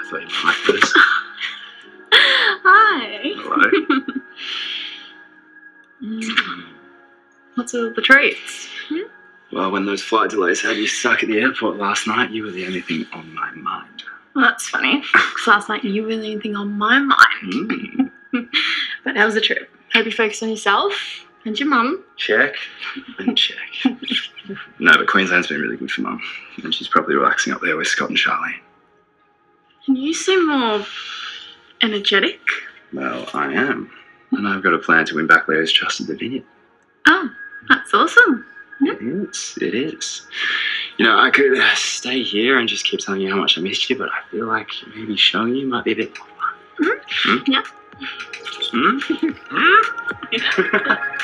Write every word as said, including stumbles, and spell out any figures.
thought you might like this. Hi. Hello. Mm. What's with the treats? Hmm? Well, when those flight delays had you stuck at the airport last night, you were the only thing on my mind. Well, that's funny, because last night you were the only thing on my mind. Mm. But how was the trip? Hope you focused on yourself and your mum. Check and check. No, but Queensland's been really good for Mum. And she's probably relaxing up there with Scott and Charlie. And you seem more energetic. Well, I am. And I've got a plan to win back Leo's trust at the vineyard. Oh, that's awesome. It is. It is. You know, I could uh, stay here and just keep telling you how much I missed you, but I feel like maybe showing you might be a bit more fun. Mm-hmm. Hmm? Yeah. Hmm? Hmm?